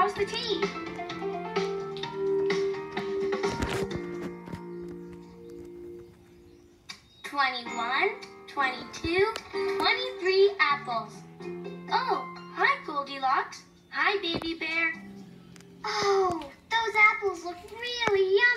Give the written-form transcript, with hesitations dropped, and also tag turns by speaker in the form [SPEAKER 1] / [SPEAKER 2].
[SPEAKER 1] how's the tea? $21, $22, $23 apples. Oh, hi, Goldilocks. Hi, Baby Bear.
[SPEAKER 2] Oh, those apples look really yummy.